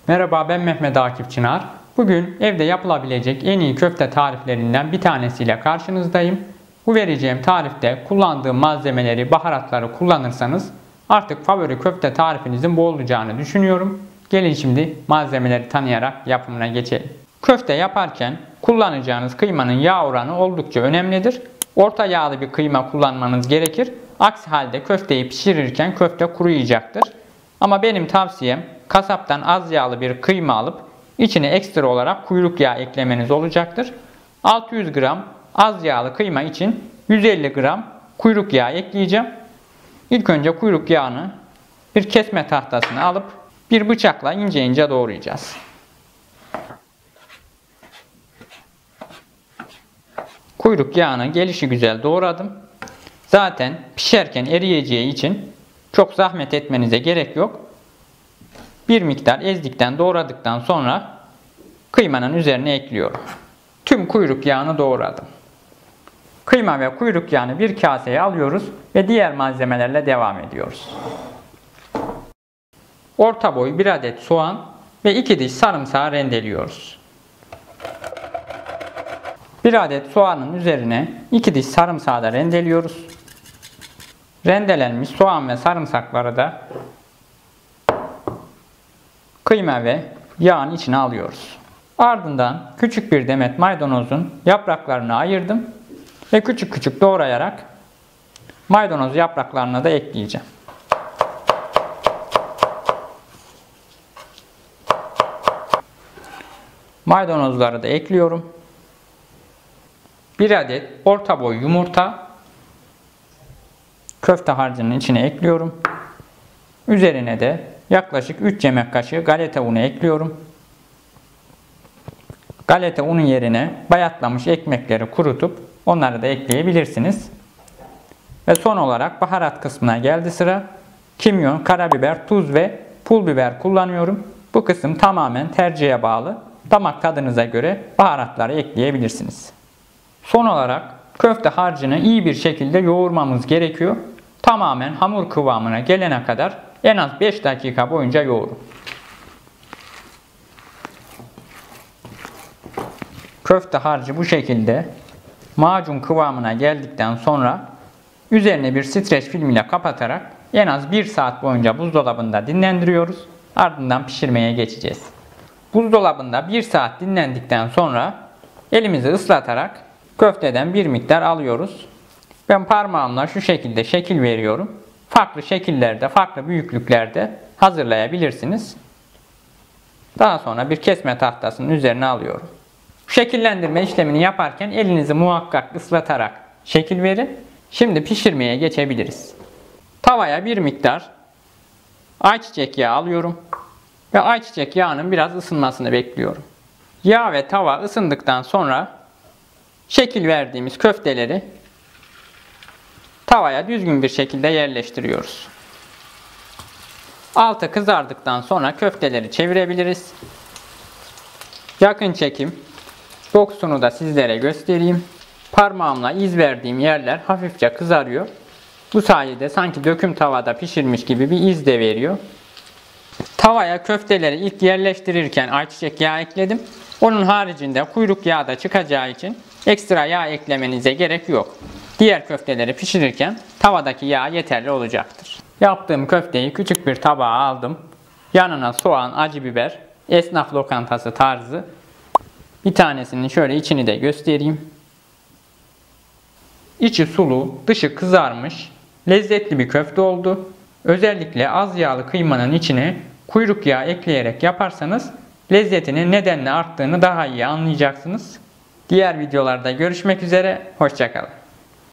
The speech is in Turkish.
Merhaba, ben Mehmet Akif Çınar. Bugün evde yapılabilecek en iyi köfte tariflerinden bir tanesiyle karşınızdayım. Bu vereceğim tarifte kullandığım malzemeleri, baharatları kullanırsanız artık favori köfte tarifinizin bu olacağını düşünüyorum. Gelin şimdi malzemeleri tanıyarak yapımına geçelim. Köfte yaparken kullanacağınız kıymanın yağ oranı oldukça önemlidir. Orta yağlı bir kıyma kullanmanız gerekir. Aksi halde köfteyi pişirirken köfte kuruyacaktır. Ama benim tavsiyem kasaptan az yağlı bir kıyma alıp içine ekstra olarak kuyruk yağı eklemeniz olacaktır. 600 gram az yağlı kıyma için 150 gram kuyruk yağı ekleyeceğim. İlk önce kuyruk yağını bir kesme tahtasına alıp bir bıçakla ince ince doğrayacağız. Kuyruk yağını gelişigüzel doğradım. Zaten pişerken eriyeceği için çok zahmet etmenize gerek yok. Bir miktar ezdikten doğradıktan sonra kıymanın üzerine ekliyorum. Tüm kuyruk yağını doğradım. Kıyma ve kuyruk yağını bir kaseye alıyoruz ve diğer malzemelerle devam ediyoruz. Orta boy 1 adet soğan ve 2 diş sarımsağı rendeliyoruz. 1 adet soğanın üzerine 2 diş sarımsağı da rendeliyoruz. Rendelenmiş soğan ve sarımsakları da kıyma ve yağın içine alıyoruz. Ardından küçük bir demet maydanozun yapraklarını ayırdım ve küçük küçük doğrayarak maydanoz yapraklarını da ekleyeceğim. Maydanozları da ekliyorum. 1 adet orta boy yumurta köfte harcının içine ekliyorum. Üzerine de yaklaşık 3 yemek kaşığı galeta unu ekliyorum. Galeta unu yerine bayatlamış ekmekleri kurutup onları da ekleyebilirsiniz. Ve son olarak baharat kısmına geldi sıra. Kimyon, karabiber, tuz ve pul biber kullanıyorum. Bu kısım tamamen tercihe bağlı. Damak tadınıza göre baharatları ekleyebilirsiniz. Son olarak köfte harcını iyi bir şekilde yoğurmamız gerekiyor. Tamamen hamur kıvamına gelene kadar en az 5 dakika boyunca yoğurun. Köfte harcı bu şekilde macun kıvamına geldikten sonra üzerine bir streç film ile kapatarak en az 1 saat boyunca buzdolabında dinlendiriyoruz. Ardından pişirmeye geçeceğiz. Buzdolabında 1 saat dinlendikten sonra elimizi ıslatarak köfteden bir miktar alıyoruz. Ben parmağımla şu şekilde şekil veriyorum. Farklı şekillerde, farklı büyüklüklerde hazırlayabilirsiniz. Daha sonra bir kesme tahtasının üzerine alıyorum. Şekillendirme işlemini yaparken elinizi muhakkak ıslatarak şekil verin. Şimdi pişirmeye geçebiliriz. Tavaya bir miktar ayçiçek yağı alıyorum ve ayçiçek yağının biraz ısınmasını bekliyorum. Yağ ve tava ısındıktan sonra şekil verdiğimiz köfteleri tavaya düzgün bir şekilde yerleştiriyoruz. Altı kızardıktan sonra köfteleri çevirebiliriz. Yakın çekim dokusunu da sizlere göstereyim. Parmağımla iz verdiğim yerler hafifçe kızarıyor. Bu sayede sanki döküm tavada pişirmiş gibi bir iz de veriyor. Tavaya köfteleri ilk yerleştirirken ayçiçek yağı ekledim. Onun haricinde kuyruk yağı da çıkacağı için ekstra yağ eklemenize gerek yok. Diğer köfteleri pişirirken tavadaki yağ yeterli olacaktır. Yaptığım köfteyi küçük bir tabağa aldım. Yanına soğan, acı biber, esnaf lokantası tarzı bir tanesinin şöyle içini de göstereyim. İçi sulu, dışı kızarmış, lezzetli bir köfte oldu. Özellikle az yağlı kıymanın içine kuyruk yağı ekleyerek yaparsanız lezzetinin nedenle arttığını daha iyi anlayacaksınız. Diğer videolarda görüşmek üzere, hoşça kalın.